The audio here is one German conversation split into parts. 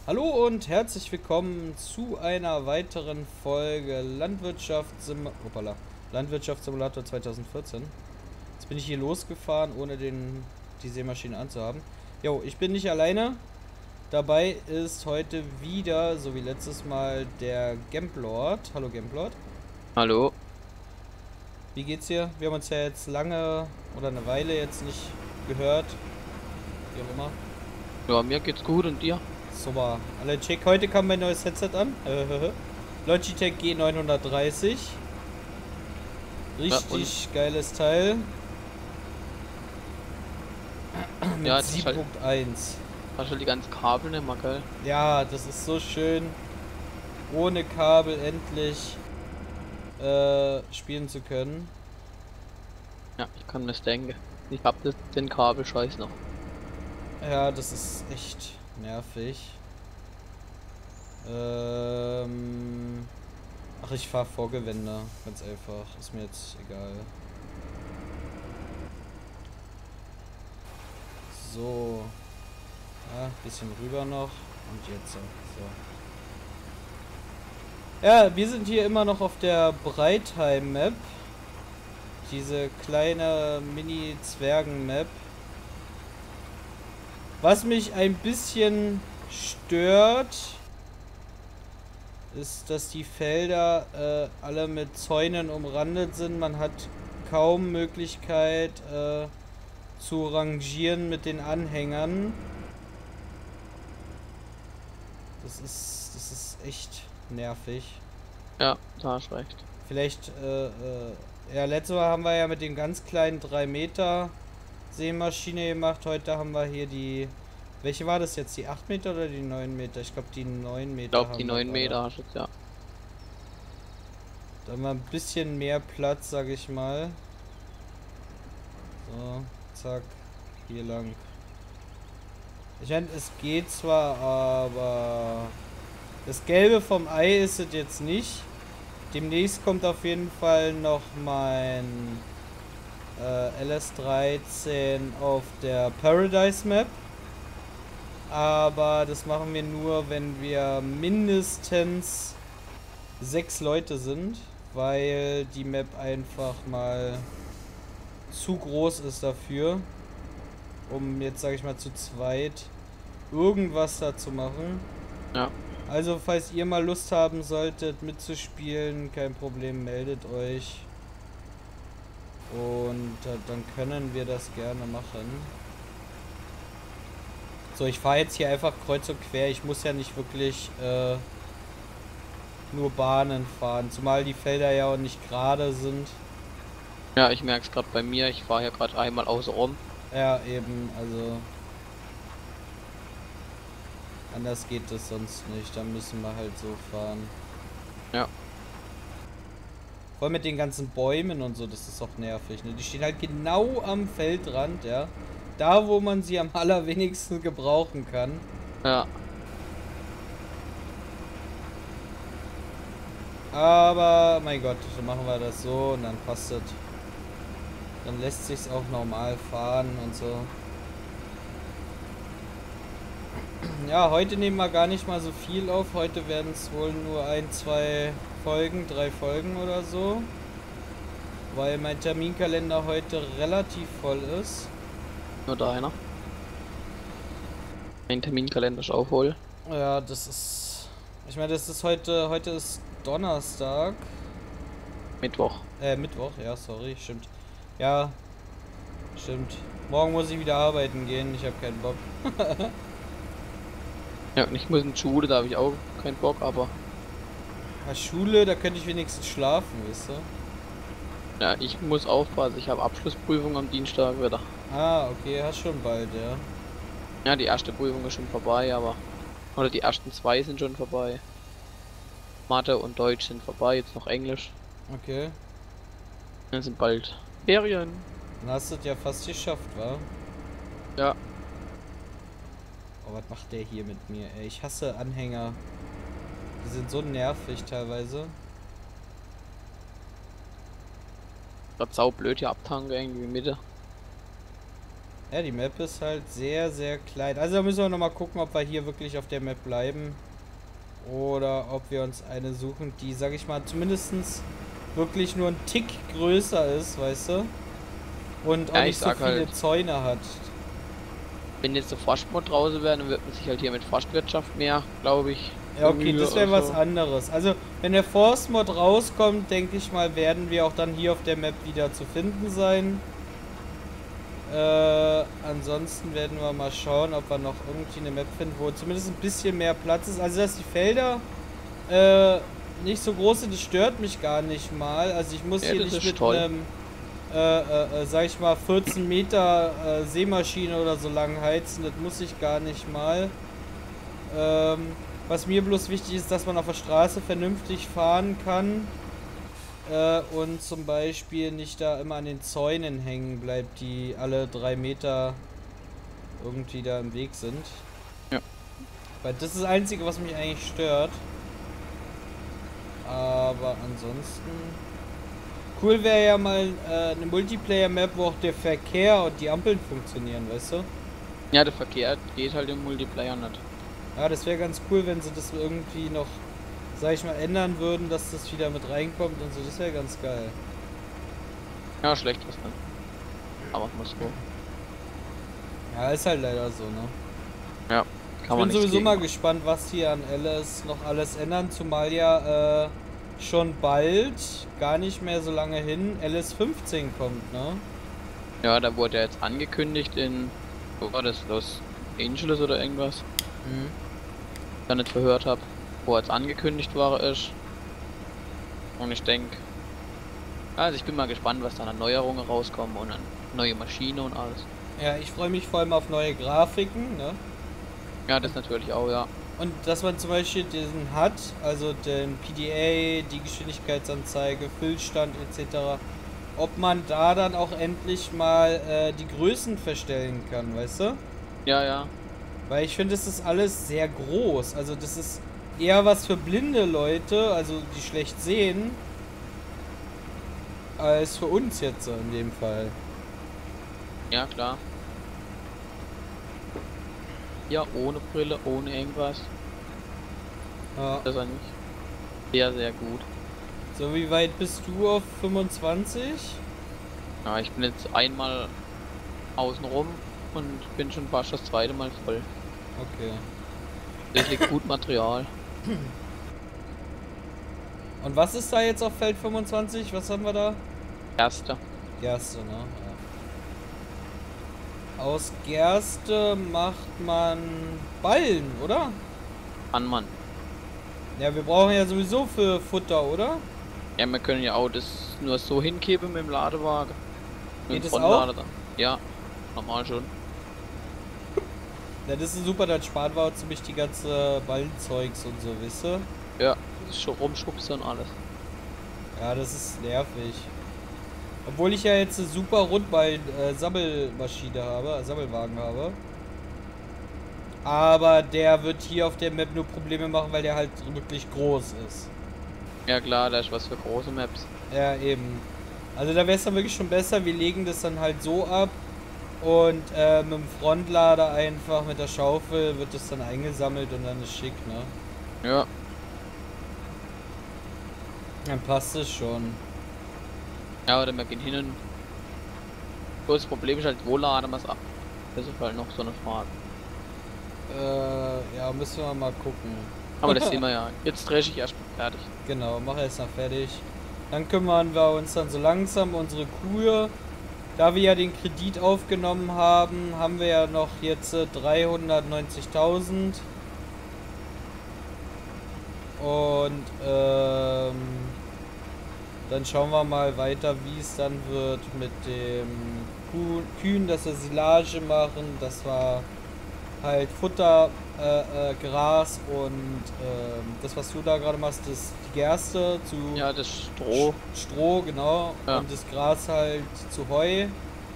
Hallo und herzlich willkommen zu einer weiteren Folge Landwirtschaftssimulator 2014. Jetzt bin ich hier losgefahren, ohne die Sämaschine anzuhaben. Jo, ich bin nicht alleine. Dabei ist heute wieder, so wie letztes Mal, der Gamplord. Hallo Gamplord. Hallo. Wie geht's dir? Wir haben uns ja jetzt lange oder eine Weile jetzt nicht gehört. Wie auch immer. Ja, mir geht's gut und dir? Super. Alle check. Heute kam mein neues Headset an. Logitech G930. Ja, und Richtig geiles Teil. Mit ja, jetzt hast 7.1. halt die ganzen Kabel nicht mehr, gell? Ja, das ist so schön. Ohne Kabel endlich spielen zu können. Ja, ich kann mir's denken. Ich hab den Kabelscheiß noch. Ja, das ist echt nervig. Ähm. Ach, ich fahre Vorgewende. Ganz einfach. Ist mir jetzt egal. So. Ja, bisschen rüber noch. Und jetzt so. Ja, wir sind hier immer noch auf der Breitheim-Map. Diese kleine Mini-Zwergen-Map. Was mich ein bisschen stört, ist, dass die Felder alle mit Zäunen umrandet sind. Man hat kaum Möglichkeit zu rangieren mit den Anhängern. Das ist echt nervig. Ja, da hast recht. Vielleicht, ja, letztes Mal haben wir ja mit den ganz kleinen 3 Meter Sämaschine gemacht. Heute haben wir hier die. Welche war das jetzt? Die 8 Meter oder die 9 Meter? Ich glaube, die 9 Ich Meter glaube, die haben wir 9 gerade. Meter hast du jetzt, ja. Da haben wir ein bisschen mehr Platz, sag ich mal. So, zack, hier lang. Ich meine, es geht zwar, aber das Gelbe vom Ei ist es jetzt nicht. Demnächst kommt auf jeden Fall noch mein LS13 auf der Paradise Map. Aber das machen wir nur, wenn wir mindestens 6 Leute sind, weil die Map einfach mal zu groß ist dafür, um jetzt, sage ich mal, zu zweit irgendwas da zu machen. Ja, Also, falls ihr mal Lust haben solltet mitzuspielen, kein Problem, meldet euch. Und dann können wir das gerne machen. So, ich fahre jetzt hier einfach kreuz und quer. Ich muss ja nicht wirklich nur Bahnen fahren. Zumal die Felder ja auch nicht gerade sind. ja, ich merk's gerade bei mir. Ich fahre ja gerade einmal außen rum. Ja, eben, also anders geht es sonst nicht. Dann müssen wir halt so fahren. Ja, Vor allem mit den ganzen Bäumen und so, das ist auch nervig, ne? Die stehen halt genau am Feldrand, ja. Da, wo man sie am allerwenigsten gebrauchen kann. ja, Aber, mein Gott, dann machen wir das so und dann passt es. Dann lässt sich's auch normal fahren und so. Ja, heute nehmen wir gar nicht mal so viel auf. Heute werden es wohl nur 3 Folgen oder so. Weil mein Terminkalender heute relativ voll ist. nur deiner. Mein Terminkalender ist auch voll. Ja, das ist. Ich meine, das ist heute ist Donnerstag. Mittwoch. Mittwoch, ja, sorry, stimmt. Ja, stimmt. Morgen muss ich wieder arbeiten gehen, ich habe keinen Bock. Ja, und ich muss in die Schule, da habe ich auch keinen Bock, aber Ja, Schule, da könnte ich wenigstens schlafen, weißt du? ja, ich muss aufpassen. Ich habe Abschlussprüfung am Dienstag wieder. Ah, okay, hast schon bald, ja. Ja, die erste Prüfung ist schon vorbei, aber oder die ersten zwei sind schon vorbei. Mathe und Deutsch sind vorbei, jetzt noch Englisch. Okay. Dann sind bald Ferien. Dann hast du es ja fast geschafft, wa? Ja, Oh, was macht der hier mit mir, ey? Ich hasse Anhänger. Die sind so nervig teilweise. grad saublöd hier abtanken irgendwie Mitte. Ja, die Map ist halt sehr, sehr klein. Also da müssen wir nochmal gucken, ob wir hier wirklich auf der Map bleiben. Oder ob wir uns eine suchen, die, sag ich mal, zumindestens wirklich nur ein Tick größer ist, weißt du? Und auch Ja, nicht so viele halt, Zäune hat. wenn jetzt so Forstmod draußen wäre, dann wird man sich halt hier mit Forstwirtschaft mehr, glaube ich, Ja, okay, bemühen das wäre oder was so. anderes. Also, wenn der Force-Mod rauskommt, denke ich mal, werden wir auch dann hier auf der Map wieder zu finden sein. Ansonsten werden wir mal schauen, ob wir noch irgendwie eine Map finden, wo zumindest ein bisschen mehr Platz ist. Also, dass die Felder nicht so groß sind, das stört mich gar nicht mal. Also, ich muss Ja, hier das nicht ist mit toll. einem, sag ich mal, 14 Meter Sämaschine oder so lang heizen. Das muss ich gar nicht mal. Was mir bloß wichtig ist, dass man auf der Straße vernünftig fahren kann. Und zum Beispiel nicht da immer an den Zäunen hängen bleibt, die alle 3 Meter irgendwie da im Weg sind. Ja. Weil das ist das Einzige, was mich eigentlich stört. Aber ansonsten... Cool wäre ja mal eine Multiplayer-Map, wo auch der Verkehr und die Ampeln funktionieren, weißt du? Ja, der Verkehr geht halt im Multiplayer nicht. Ja, das wäre ganz cool, wenn sie das irgendwie noch, sag ich mal, ändern würden, dass das wieder mit reinkommt und so. Das wäre ganz geil. Ja, schlecht was dann. Aber muss so. Ja, ist halt leider so, ne? Ja, Ich kann bin man nichts sowieso gegen mal machen. gespannt, was hier an LS noch alles ändern, zumal ja schon bald, gar nicht mehr so lange hin, LS 15 kommt, ne? Ja, da wurde ja jetzt angekündigt in, wo war das, Los Angeles oder irgendwas, Mhm. ich da nicht verhört habe, wo jetzt angekündigt war ist. Und ich denke, also ich bin mal gespannt, was dann an Neuerungen rauskommen und an neue Maschine und alles. Ja, ich freue mich vor allem auf neue Grafiken, ne? Ja, das natürlich auch, ja. Und dass man zum Beispiel diesen hat, also den PDA, die Geschwindigkeitsanzeige, Füllstand etc., ob man da dann auch endlich mal die Größen verstellen kann, weißt du? Ja, ja. Weil ich finde, es ist alles sehr groß. Also das ist eher was für blinde Leute, also die schlecht sehen, als für uns jetzt so in dem Fall. Ja, klar. Ja, ohne Brille, ohne irgendwas. Ja. Das ist eigentlich sehr, sehr gut. So, wie weit bist du auf 25? Ja, ich bin jetzt einmal außen rum und bin schon fast das zweite Mal voll. Okay. Das liegt gut Material. Und was ist da jetzt auf Feld 25? Was haben wir da? Erster. Gerste, ne? Ja. Aus Gerste macht man Ballen, oder? Kann man. Ja, wir brauchen ja sowieso für Futter, oder? Ja, wir können ja auch das nur so hinkippen mit dem Ladewagen. Mit Geht dem das Frontlader auch? dann. Ja, normal schon. Ja, das ist super, dann spart wir auch ziemlich die ganze Ballenzeugs und so, wisst ihr? Ja, das ist schon rumschubsen und alles. Ja, das ist nervig. Obwohl ich ja jetzt eine super Rundballen-Sammelmaschine habe, Sammelwagen habe. Aber der wird hier auf der Map nur Probleme machen, weil der halt wirklich groß ist. Ja klar, da ist was für große Maps. Ja, eben. Also da wäre es dann wirklich schon besser, wir legen das dann halt so ab und mit dem Frontlader einfach mit der Schaufel wird das dann eingesammelt und dann ist schick, ne? Ja, Dann passt es schon. ja, oder wir gehen hin und... Bloß das Problem ist halt, wo laden wir es ab? Das ist halt noch so eine Frage. Ja, müssen wir mal gucken. Aber das sehen wir ja. Jetzt drehe ich erst mal fertig. Genau, mach erst mal fertig. Dann kümmern wir uns dann so langsam unsere Kur. Da wir ja den Kredit aufgenommen haben, haben wir ja noch jetzt 390.000. Und dann schauen wir mal weiter, wie es dann wird mit dem Kühen, dass wir Silage machen, dass wir halt Futter, Gras und das, was du da gerade machst, ist die Gerste zu Ja, das Stroh. Stroh, genau, Ja. und das Gras halt zu Heu.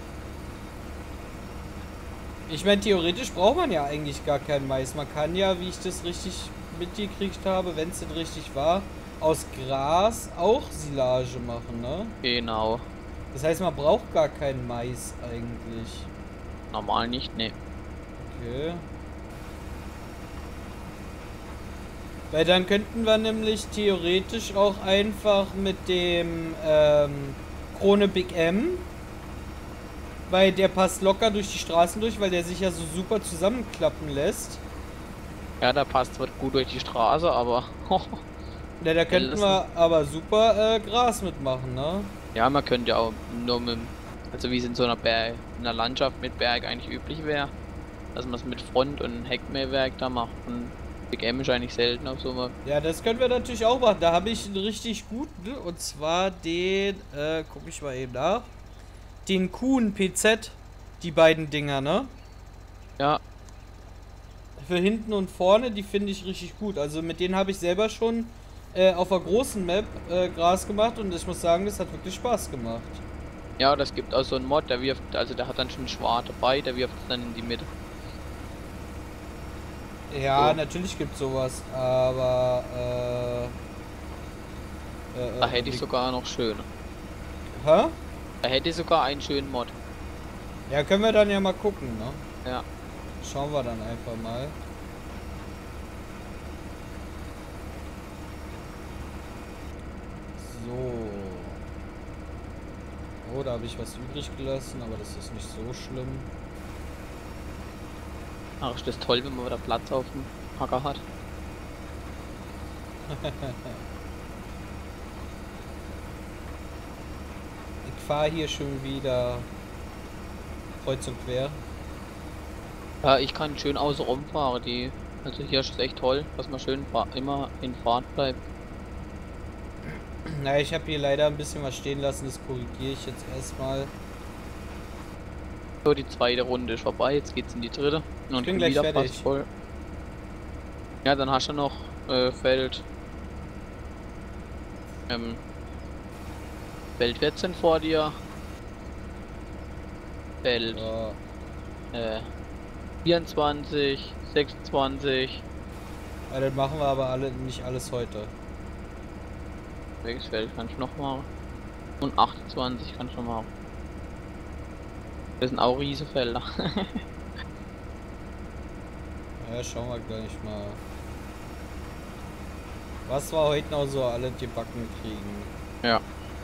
Ich meine, theoretisch braucht man ja eigentlich gar keinen Mais. Man kann ja, wie ich das richtig mitgekriegt habe, wenn es denn richtig war, aus Gras auch Silage machen, ne? Genau. Das heißt, man braucht gar keinen Mais eigentlich. Normal nicht, ne. Okay. Weil dann könnten wir nämlich theoretisch auch einfach mit dem Krone Big M, weil der passt locker durch die Straßen durch, weil der sich ja so super zusammenklappen lässt. Ja, da passt zwar gut durch die Straße, aber... Ja, da könnten wir aber super Gras mitmachen, ne? Ja, man könnte ja auch nur mit... Also wie es in so einer in einer Landschaft mit Berg eigentlich üblich wäre, dass man es mit Front- und Heckmähwerk da macht. Und Big M ist eigentlich selten auf so einem... Ja, das können wir natürlich auch machen. Da habe ich einen richtig guten, und zwar den, gucke ich mal eben nach, den Kuhn PZ, die beiden Dinger, ne? Ja. Für hinten und vorne, die finde ich richtig gut. Also mit denen habe ich selber schon auf der großen Map Gras gemacht und ich muss sagen, das hat wirklich Spaß gemacht. Ja, das gibt auch so einen Mod, der wirft, also der hat dann schon Schwar dabei, der wirft es dann in die Mitte. Ja, So. natürlich gibt es sowas, aber Da hätte ich sogar noch schöne. hä? Da hätte ich sogar einen schönen Mod. Ja, können wir dann ja mal gucken, ne? Ja. Schauen wir dann einfach mal. So. Oh, da habe ich was übrig gelassen, aber das ist nicht so schlimm. Ach, ist das toll, wenn man wieder Platz auf dem Acker hat. Ich fahre hier schon wieder kreuz und quer. Ja, ich kann schön außenrum fahren, die... Also hier ist es echt toll, dass man schön immer in Fahrt bleibt. Na, ich habe hier leider ein bisschen was stehen lassen, das korrigiere ich jetzt erstmal. So, die zweite Runde ist vorbei, jetzt geht's in die dritte. Und bin gleich fertig. fast voll. Ja, dann hast du noch Feld. Feld 14 vor dir. Feld Ja. 24, 26. Ja, das machen wir aber alle nicht alles heute. Welches Feld kann ich noch machen? Und 28 kann ich noch machen. Das sind auch riesige Felder. Ja, schauen wir gleich mal. Was wir heute noch so alle gebacken kriegen. Ja.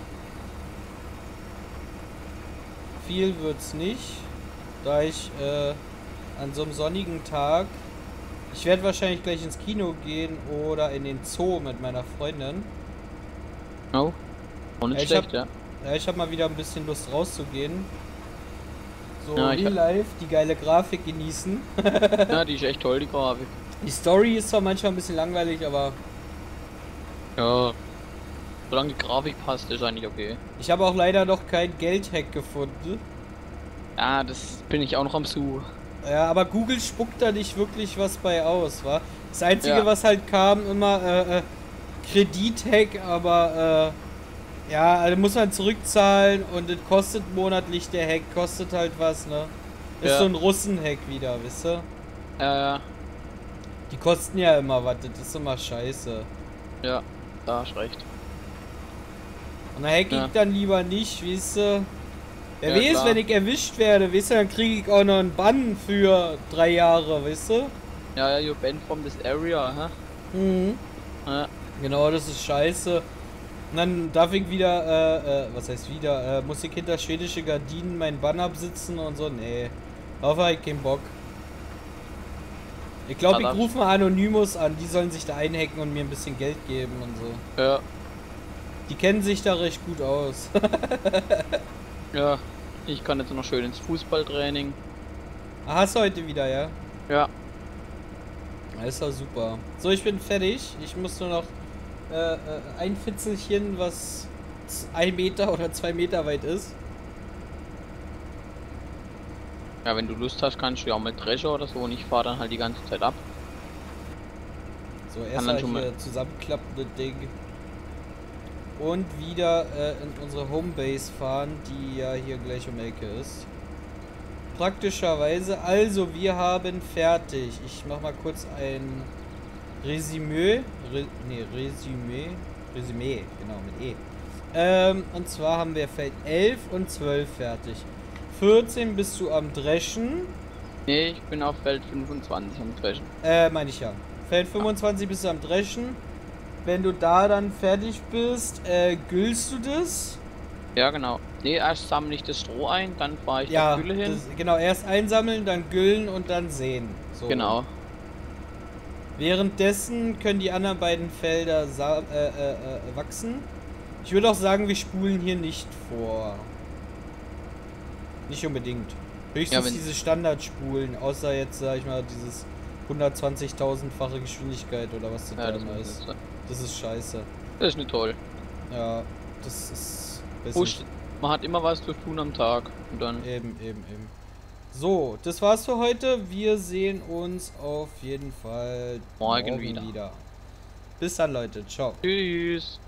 Viel wird's nicht, da ich an so einem sonnigen Tag, ich werde wahrscheinlich gleich ins Kino gehen oder in den Zoo mit meiner Freundin. Oh. Auch nicht schlecht, ja. Ja, ich habe mal wieder ein bisschen Lust rauszugehen. So Ja, Real Life, die geile Grafik genießen. Ja, die ist echt toll, die Grafik. Die Story ist zwar manchmal ein bisschen langweilig, aber Ja. Solange die Grafik passt, ist eigentlich okay. ich habe auch leider noch kein Geldhack gefunden. Ja, das bin ich auch noch am Suchen. Ja, aber Google spuckt da nicht wirklich was bei aus, wa? Das Einzige, Ja. was halt kam, immer Kredithack, aber ja, also muss man zurückzahlen und das kostet monatlich, der Hack kostet halt was, ne? Ist Ja. so ein Russen-Hack wieder, wisst ihr? Ja, Die kosten ja immer was, das ist immer scheiße. da hast recht. Und dann hack ich Ja. dann lieber nicht, wisst ihr? Wer Ja, weiß, klar. wenn ich erwischt werde, wisst ihr, dann kriege ich auch noch einen Bann für 3 Jahre, wisst ihr? Ja, you banned from this area, hä? Mhm. Ja. Genau, das ist scheiße. Und dann darf ich wieder, was heißt wieder, muss ich hinter schwedische Gardinen meinen Bann absitzen und so, nee. Darauf habe ich keinen Bock. Ich glaube, ich rufe mal Anonymous an, die sollen sich da einhacken und mir ein bisschen Geld geben und so. Ja. Die kennen sich da recht gut aus. Ja. Ich kann jetzt noch schön ins Fußballtraining. Ah, hast du heute wieder, ja? Ja. Das ist doch super. So, ich bin fertig. Ich muss nur noch ein Fitzelchen, was 1 Meter oder 2 Meter weit ist. Ja, wenn du Lust hast, kannst du ja auch mit Drescher oder so und ich fahre dann halt die ganze Zeit ab. So, Kann erst dann mal schon mal- hier zusammenklappende Ding. Und wieder in unsere Homebase fahren, die ja hier gleich um die Ecke ist. Praktischerweise, also wir haben fertig. Ich mach mal kurz ein Resümee. Resümee, genau, mit E. Und zwar haben wir Feld 11 und 12 fertig. 14 bist du am Dreschen. Nee, ich bin auf Feld 25 am Dreschen. Meine ich ja. Feld 25 bist du am Dreschen. Wenn du da dann fertig bist, güllst du das? Ja, genau. Nee, erst sammle ich das Stroh ein, dann fahre ich Ja, der Gülle hin. genau, erst einsammeln, dann güllen und dann säen. So. Genau. Währenddessen können die anderen beiden Felder wachsen. Ich würde auch sagen, wir spulen hier nicht vor. Nicht unbedingt. Höchstens Ja, diese Standardspulen, außer jetzt, sag ich mal, dieses 120.000-fache Geschwindigkeit oder was das Ja, da das immer muss ist. nicht sein. Das ist scheiße. Das ist nicht toll. Ja, das ist... weiß Wurscht, nicht. man hat immer was zu tun am Tag. Und dann. Eben. So, das war's für heute. Wir sehen uns auf jeden Fall Morgen wieder. Bis dann, Leute. Ciao. Tschüss.